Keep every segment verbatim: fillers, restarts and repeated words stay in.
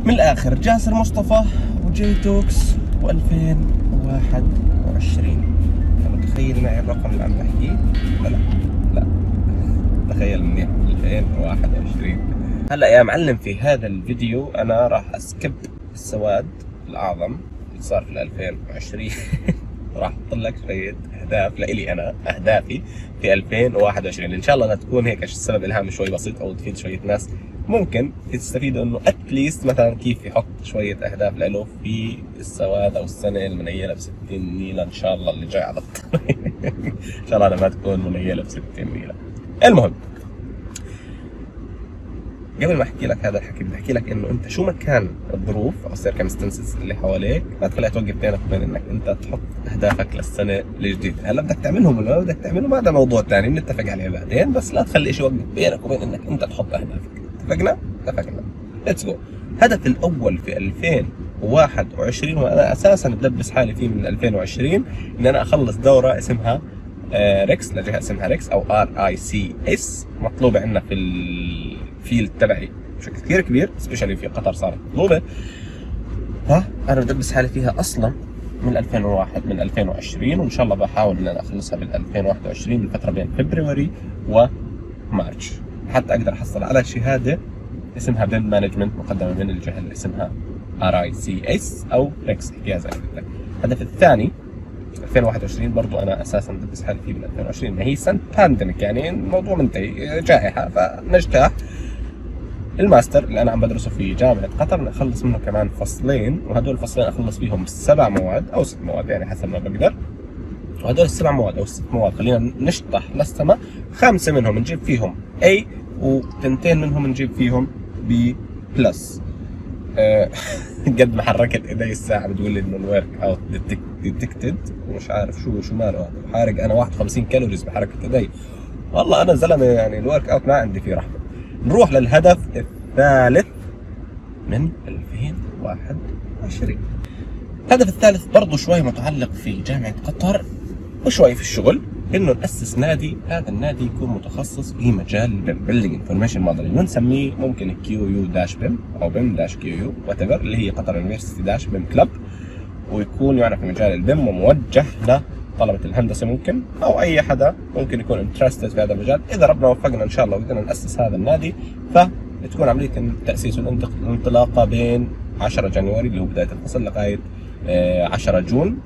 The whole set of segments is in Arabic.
من الاخر جاسر مصطفى وجي توكس و2021. انا متخيل معي الرقم اللي عم بحكيه؟ لا لا لا تخيل منيح ألفين وواحد وعشرين. هلا يا معلم في هذا الفيديو انا راح اسكب السواد الاعظم اللي صار في ألفين وعشرين. راح احط لك شويه اهداف لإلي انا، اهدافي في ألفين وواحد وعشرين ان شاء الله انها تكون هيك السبب الهامي شوي بسيط او تفيد شويه ناس ممكن تستفيدوا انه اتليست مثلا كيف يحط شويه اهداف له في السواد او السنه المنيله ب ستين نيله ان شاء الله اللي جاي على الطريق. ان شاء الله انا ما تكون منيله ب ستين نيله. المهم قبل ما احكي لك هذا الحكي بدي احكي لك انه انت شو ما كان الظروف او السيركمستنسز اللي حواليك لا تخليها توقف بينك وبين انك انت تحط اهدافك للسنه الجديده. هلا بدك تعملهم ولا ما بدك تعملهم هذا موضوع ثاني بنتفق عليه بعدين، بس لا تخلي شيء يوقف بينك وبين انك انت تحط اهدافك. اتفقنا؟ اتفقنا. ليتس جو. هدفي الاول في ألفين وواحد وعشرين وانا اساسا بدبس حالي فيه من ألفين وعشرين ان انا اخلص دوره اسمها ريكس لجهه اسمها ريكس او ار اي سي اس، مطلوبه عندنا في الفيلد تبعي بشكل كثير كبير، سبيشالي في قطر صارت مطلوبه. ها انا بدبس حالي فيها اصلا من ألفين وواحد من ألفين وعشرين، وان شاء الله بحاول ان انا اخلصها بال ألفين وواحد وعشرين بالفتره بين فبراير ومارش حتى اقدر احصل على شهاده اسمها بيم مانجمنت مقدمه من الجهه اللي اسمها ار اي سي اس او ريكس احكيها زي ما قلت لك. الهدف الثاني ألفين وواحد وعشرين برضو انا اساسا بدبس حالي فيه من ألفين وعشرين، ما هي سنه بانديميك يعني الموضوع منتهي جائحه فنجتاح. الماستر اللي انا عم بدرسه في جامعه قطر اخلص منه كمان فصلين، وهدول الفصلين اخلص فيهم سبع مواد او ست مواد يعني حسب ما بقدر. وهدول السبع مواد او الست مواد خلينا نشطح للسما، خمسه منهم نجيب فيهم A وتنتين منهم نجيب فيهم B بلس. أه قد ما حركت ايدي الساعه بتقول لي انه الورك اوت ديتكتد ومش عارف شو شو ماله هذا، حارق انا واحد وخمسين كالوريز بحركه ايدي. والله انا زلمه يعني الورك اوت ما عندي فيه رحمه. نروح للهدف الثالث من ألفين وواحد وعشرين. الهدف الثالث برضه شوي متعلق في جامعه قطر وشوي في الشغل، انه ناسس نادي. هذا النادي يكون متخصص في مجال البيم بيلدينج انفورميشن موديلنج، ونسميه ممكن كيو يو داش بيم او بيم داش كيو يو وات ايفر، اللي هي قطر يونيفرستي داش بيم كلب، ويكون يعني في مجال البيم وموجه لطلبه الهندسه ممكن او اي حدا ممكن يكون انترستد في هذا المجال. اذا ربنا وفقنا ان شاء الله وقدرنا ناسس هذا النادي فتكون عمليه التاسيس والانطلاقه بين عشرة جانيوري اللي هو بدايه الفصل لغايه عشرة جون.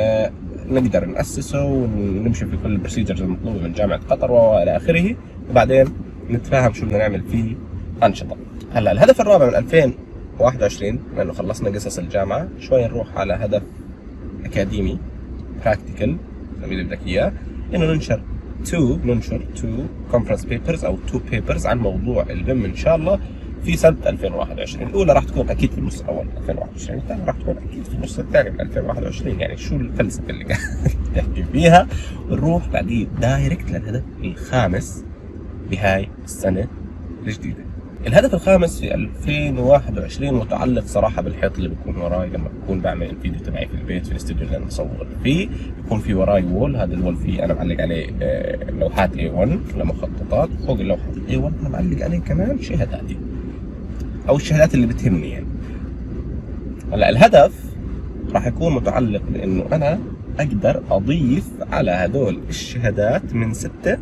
نقدر نأسسه ونمشي في كل البروسيجرز المطلوبة من جامعة قطر وإلى آخره، وبعدين نتفاهم شو بدنا نعمل فيه أنشطة. هلا الهدف الرابع من ألفين وواحد وعشرين بما إنه خلصنا قصص الجامعة شوي نروح على هدف أكاديمي براكتيكال زي اللي بدك إياه، إنه ننشر تو ننشر تو كونفرنس بيبرز أو تو بيبرز عن موضوع البيم إن شاء الله في سنة ألفين وواحد وعشرين. الأولى راح تكون أكيد في النص الأول من ألفين وواحد وعشرين، الثانية راح تكون أكيد في النص الثاني من ألفين وواحد وعشرين. يعني شو الفلسفة اللي قاعد تحكي فيها. ونروح بعدين دايركت للهدف الخامس بهاي السنة الجديدة. الهدف الخامس في ألفين وواحد وعشرين متعلق صراحة بالحيط اللي بيكون وراي لما بكون بعمل الفيديو تبعي في البيت في الاستوديو اللي أنا بصور فيه. بيكون في وراي وول، هذا الوول فيه أنا معلق عليه لوحات إيه ون لمخططات، فوق اللوحات إيه ون أنا معلق عليه كمان شهاداتي او الشهادات اللي بتهمني يعني. هلا الهدف راح يكون متعلق بانه انا اقدر اضيف على هدول الشهادات من ستة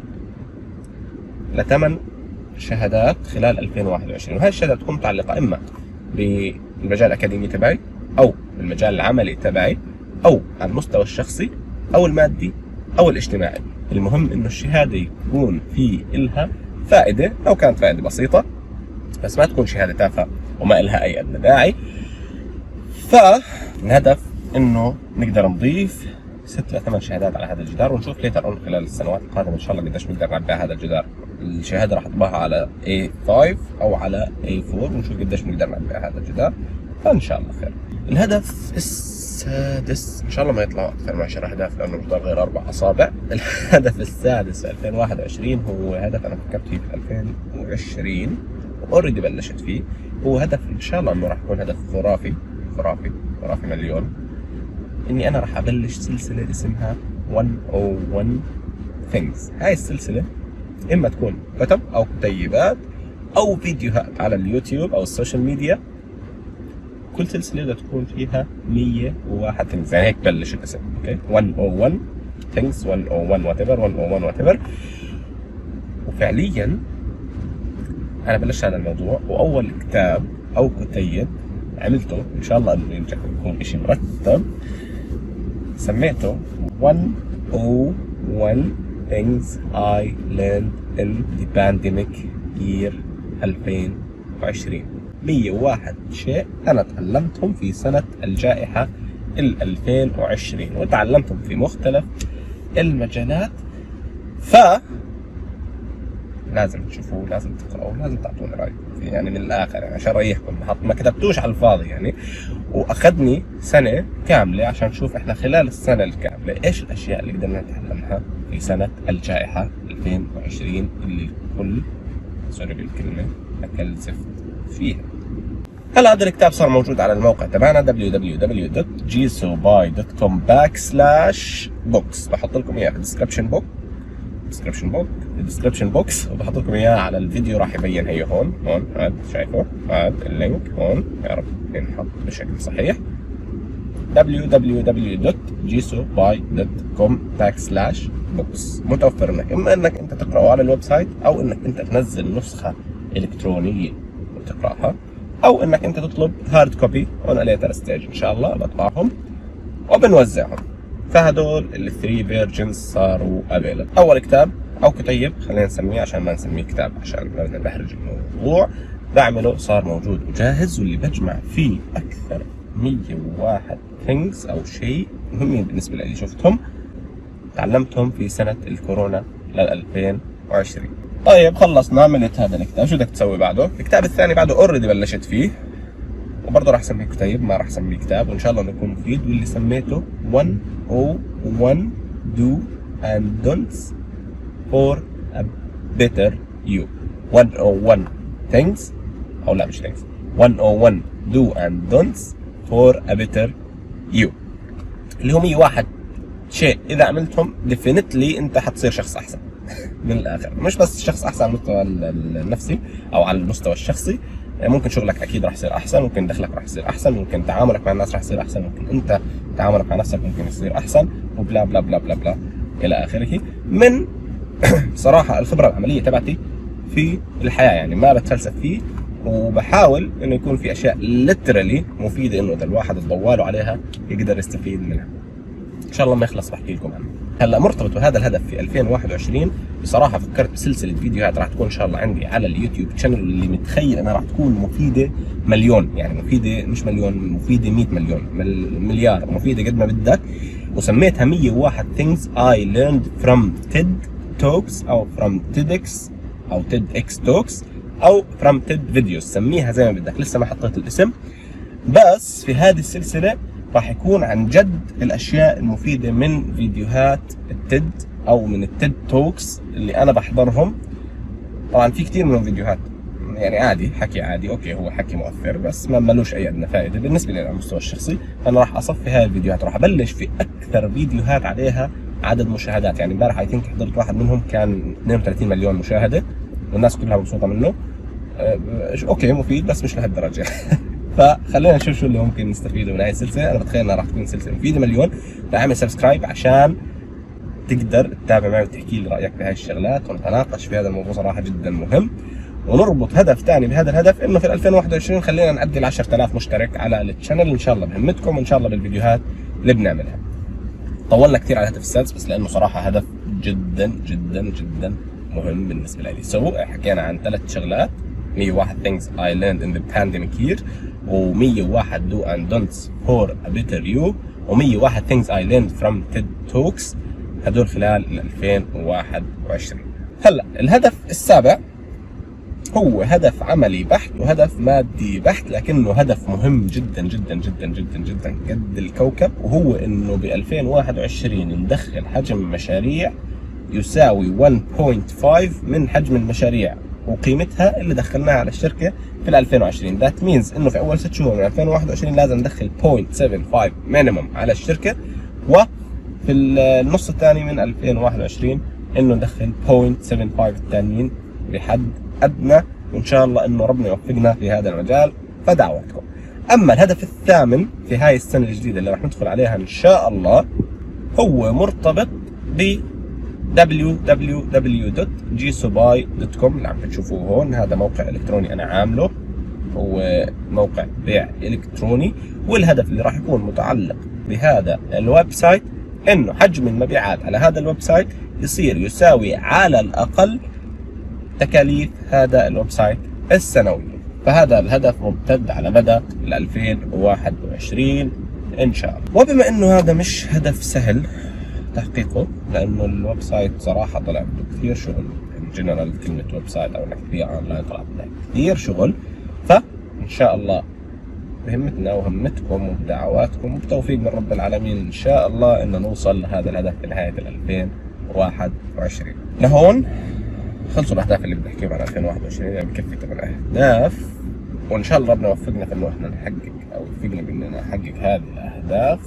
لثمان شهادات خلال ألفين وواحد وعشرين، وهي الشهادات تكون متعلقه اما بالمجال الاكاديمي تبعي او بالمجال العملي تبعي او على المستوى الشخصي او المادي او الاجتماعي. المهم انه الشهاده يكون في إلها فائده لو كانت فائده بسيطه، بس ما تكون شهاده تافهه وما إلها اي ادنى داعي. فالهدف انه نقدر نضيف ست لثمان شهادات على هذا الجدار، ونشوف ليتر اون خلال السنوات القادمه ان شاء الله قديش نقدر نعبي هذا الجدار. الشهاده راح اطبعها على إيه خمسة او على إيه أربعة ونشوف قديش نقدر نعبي هذا الجدار، فان شاء الله خير. الهدف السادس ان شاء الله ما يطلع اكثر من عشر اهداف لانه مش غير اربع اصابع. الهدف السادس في ألفين وواحد وعشرين هو هدف انا فكرت فيه في ألفين وعشرين اوريدي بلشت فيه، هو هدف ان شاء الله انه راح يكون هدف خرافي خرافي خرافي مليون، اني انا راح ابلش سلسله اسمها مئة وواحد things. هاي السلسله اما تكون كتب او كتيبات او فيديوهات على اليوتيوب او السوشيال ميديا كل سلسله بدها تكون فيها مية وواحد ثينجز، يعني هيك بلش الاسم. اوكي مية وواحد ثينجز، مية وواحد وات ايفر، مية وواحد وات ايفر. وفعليا انا بلشت هذا الموضوع، واول كتاب او كتيب عملته ان شاء الله انه ينجح ويكون شيء مرتب، سميته مية وواحد things I learned in the pandemic year ألفين وعشرين. مية وواحد شيء انا تعلمتهم في سنة الجائحة ال ألفين وعشرين، وتعلمتهم في مختلف المجالات. ف لازم تشوفوه، لازم تقرأوه، لازم تعطوني رأيكم فيه، يعني من الآخر يعني عشان أريحكم، ما كتبتوش على الفاضي يعني. وأخذني سنة كاملة عشان نشوف إحنا خلال السنة الكاملة إيش الأشياء اللي قدرنا نتعلمها في سنة الجائحة ألفين وعشرين اللي الكل سوري بالكلمة أكل زفت فيها. هلا هذا الكتاب صار موجود على الموقع تبعنا دبليو دبليو دبليو دوت جيسوباي دوت كوم باك سلاش بوكس. بحط لكم إياه في الديسكربشن بوك ديسكربشن بوك الديسكربشن بوكس، وبحط لكم اياه على الفيديو، راح يبين هي هون هون هاد شايفه، هاد اللينك هون، يا رب ينحط بشكل صحيح. دبليو دبليو دبليو دوت جيسوباي دوت كوم باك سلاش بوكس. متوفر انك اما انك انت تقراه على الويب سايت، او انك انت تنزل نسخه الكترونيه وتقراها، او انك انت تطلب هارد كوبي اون ليتر ستيج ان شاء الله بطبعهم وبنوزعهم. فهدول الثري فيرجنز صاروا افيلبل. اول كتاب او كتيب خلينا نسميه عشان ما نسميه كتاب عشان ما بدنا نحرج الموضوع، بعمله صار موجود وجاهز، واللي بجمع فيه اكثر مية وواحد ثينجز او شيء مهمين بالنسبه لي شفتهم تعلمتهم في سنه الكورونا لل ألفين وعشرين. طيب خلصنا عملت هذا الكتاب، شو بدك تسوي بعده؟ الكتاب الثاني بعده اوريدي بلشت فيه، وبرضه راح اسميه كتيب، ما راح اسميه كتاب، وان شاء الله انه يكون مفيد، واللي سميته مية وواحد do and don'ts for a better you. مية وواحد things او لا مش things مية وواحد do and don'ts for a better you، اللي هو مية وواحد شيء اذا عملتهم ديفينتلي انت حتصير شخص احسن. من الاخر مش بس شخص احسن على المستوى النفسي او على المستوى الشخصي، ممكن شغلك اكيد راح يصير احسن، ممكن دخلك راح يصير احسن، ممكن تعاملك مع الناس راح يصير احسن، ممكن انت تعاملك مع نفسك ممكن يصير احسن، وبلا بلا بلا بلا بلا الى اخره. من صراحه الخبره العمليه تبعتي في الحياه، يعني ما بتفلسف فيه، وبحاول انه يكون في اشياء ليترالي مفيده انه اذا الواحد تضواله عليها يقدر يستفيد منها. ان شاء الله ما يخلص بحكي لكم عنه. هلا مرتبط بهذا الهدف في ألفين وواحد وعشرين بصراحه فكرت بسلسله فيديوهات راح تكون ان شاء الله عندي على اليوتيوب شانل، اللي متخيل انها راح تكون مفيده مليون، يعني مفيده مش مليون، مفيده مية مليون مليار، مفيده قد ما بدك. وسميتها مية وواحد things I learned from تيد Talks او from TEDx او TEDx Talks او from TED Videos، سميها زي ما بدك، لسه ما حطيت الاسم. بس في هذه السلسله راح يكون عن جد الاشياء المفيده من فيديوهات التيد او من التيد توكس اللي انا بحضرهم. طبعا في كثير منهم فيديوهات يعني عادي، حكي عادي، اوكي هو حكي مؤثر بس ما ملوش اي ادنى فائده بالنسبه لي على المستوى الشخصي. فانا راح اصفي هاي الفيديوهات، راح ابلش في اكثر فيديوهات عليها عدد مشاهدات. يعني امبارح اي ثينك حضرت واحد منهم كان اثنين وثلاثين مليون مشاهده والناس كلها مبسوطه منه. أه اوكي مفيد بس مش لهالدرجه. فخلينا نشوف شو اللي ممكن نستفيده من هاي السلسله. انا بتخيل انها راح تكون سلسله مفيده مليون. فاعمل سبسكرايب عشان تقدر تتابع معي وتحكي لي رايك بهاي الشغلات ونتناقش في هذا الموضوع، صراحه جدا مهم. ونربط هدف ثاني بهذا الهدف، انه في ألفين وواحد وعشرين خلينا نعدي ال عشرة آلاف مشترك على الشانل ان شاء الله بهمتكم، وان شاء الله بالفيديوهات اللي بنعملها. طولنا كثير على الهدف السادس بس لانه صراحه هدف جدا جدا جدا مهم بالنسبه لي. سو حكينا عن ثلاث شغلات، مية وواحد things I learned in the pandemic year، و مية وواحد do and don'ts for a better you، و مية وواحد things I learned from TED Talks، هدول خلال ألفين وواحد وعشرين. هلا الهدف السابع هو هدف عملي بحت وهدف مادي بحت، لكنه هدف مهم جدا جدا جدا جدا جدا قد الكوكب، وهو انه ب ألفين وواحد وعشرين ندخل حجم مشاريع يساوي واحد فاصلة خمسة من حجم المشاريع وقيمتها اللي دخلناها على الشركه في ألفين وعشرين. ذات مينز انه في اول ست شهور من ألفين وواحد وعشرين لازم ندخل صفر فاصلة سبعة خمسة مينيموم على الشركه، وفي النص الثاني من ألفين وواحد وعشرين انه ندخل صفر فاصلة سبعة خمسة الثانيين بحد ادنى، وان شاء الله انه ربنا يوفقنا في هذا المجال. فدعواتكم. اما الهدف الثامن في هاي السنه الجديده اللي راح ندخل عليها ان شاء الله هو مرتبط ب دبليو دبليو دبليو دوت جيسوباي دوت كوم اللي عم بتشوفوه هون. هذا موقع الكتروني انا عامله، هو موقع بيع الكتروني، والهدف اللي راح يكون متعلق بهذا الويب سايت انه حجم المبيعات على هذا الويب سايت يصير يساوي على الاقل تكاليف هذا الويب سايت السنوية. فهذا الهدف ممتد على مدى ألفين وواحد وعشرين ان شاء الله. وبما انه هذا مش هدف سهل تحقيقه، لانه الويب سايت صراحة طلع بده كثير شغل، جنرال كلمة ويب سايت او انك تبيع اونلاين طلع بده كثير شغل، فان شاء الله بهمتنا وهمتكم وبدعواتكم وبتوفيق من رب العالمين ان شاء الله ان نوصل لهذا الهدف في نهاية ألفين وواحد وعشرين. لهون خلصوا الاهداف اللي بدي احكيهم عن ألفين وواحد وعشرين، يعني بكفي ثمان اهداف، وان شاء الله ربنا يوفقنا في انه احنا نحقق او يوفقنا باننا نحقق هذه الاهداف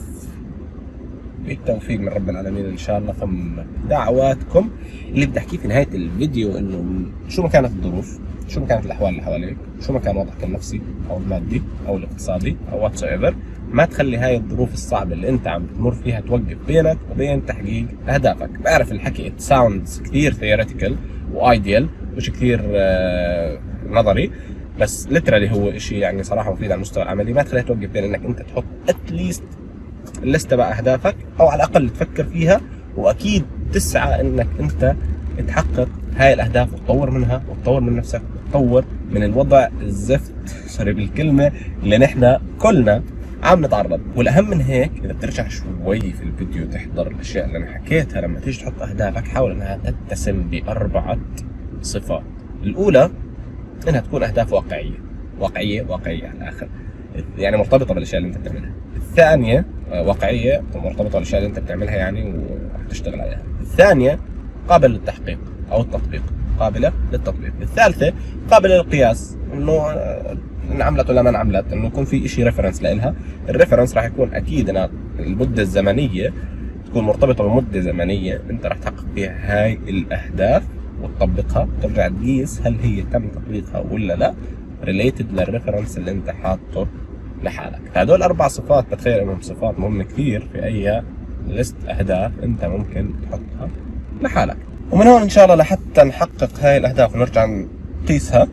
بالتوفيق من رب العالمين ان شاء الله. ثم دعواتكم. اللي بدي احكيه في نهايه الفيديو انه شو ما كانت الظروف، شو ما كانت الاحوال اللي حواليك، شو ما كان وضعك النفسي او المادي او الاقتصادي او واتس ايفر، ما تخلي هاي الظروف الصعبه اللي انت عم تمر فيها توقف بينك وبين تحقيق اهدافك. بعرف الحكي ات ساوندز كثير ثيوريتيكال وايديال، مش كثير آه نظري، بس ليترالي هو شيء يعني صراحه مفيد على المستوى العملي. ما تخليها توقف بين انك انت تحط اتليست الليسته بقى اهدافك، او على الاقل تفكر فيها، واكيد تسعى انك انت تحقق هاي الاهداف وتطور منها وتطور من نفسك وتطور من الوضع الزفت سوري بالكلمه اللي نحن كلنا عم نتعرض. والاهم من هيك اذا بترجع شوي في الفيديو تحضر الاشياء اللي انا حكيتها، لما تيجي تحط اهدافك حاول انها تتسم باربعه صفات. الاولى انها تكون اهداف واقعيه، واقعيه واقعيه على الاخر، يعني مرتبطه بالاشياء اللي انت بتعملها. الثانيه واقعيه مرتبطه بالاشياء اللي انت بتعملها يعني وحتشتغل عليها. الثانيه قابله للتحقيق او التطبيق، قابله للتطبيق. الثالثه قابله للقياس، انه انعملت ولا ما انعملت، انه يكون في شيء ريفرنس لها. الريفرنس راح يكون اكيد أنا المده الزمنيه تكون مرتبطه بمده زمنيه انت راح تحقق فيها هاي الاهداف وتطبقها، ترجع تقيس هل هي تم تطبيقها ولا لا ريليتد للريفرنس اللي انت حاطه لحالك. هدول اربع صفات بتخيل انهم صفات مهمه كثير في اي ليست اهداف انت ممكن تحطها لحالك. ومن هون ان شاء الله لحتى نحقق هاي الاهداف ونرجع نقيسها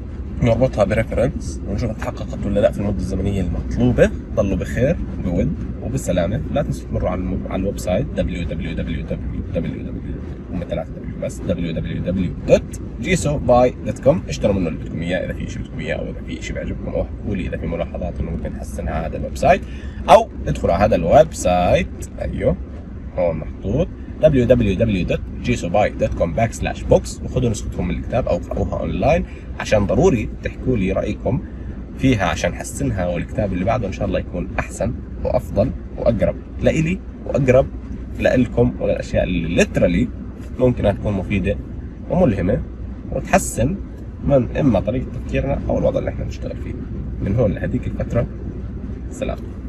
نربطها بريفرنس ونشوف تحققت ولا لا في المده الزمنيه المطلوبه. ضلوا بخير وبود وبالسلامه. لا تنسوا تمروا على على الويب سايت دبليو دبليو دبليو دبليو هم ثلاثه دبليو بس دبليو دبليو دبليو دوت جيسوباي دوت كوم. اشتروا منه اللي بدكم اياه اذا في شيء بدكم اياه، او اذا في شيء بيعجبكم، او احكوا لي اذا في ملاحظات انه ممكن نحسنها على هذا الويب سايت، او ادخلوا على هذا الويب سايت ايوه هون محطوط دبليو دبليو دبليو دوت جيسوباي دوت كوم باك سلاش بوكس وخذوا نسختهم من الكتاب او اقرأوها اونلاين، عشان ضروري تحكوا لي رايكم فيها عشان نحسنها، والكتاب اللي بعده ان شاء الله يكون احسن وافضل واقرب لإلي واقرب لإلكم وللاشياء اللي ليترالي ممكن تكون مفيده وملهمه وتحسن من اما طريقه تفكيرنا او الوضع اللي احنا بنشتغل فيه. من هون لهذيك الفتره سلام.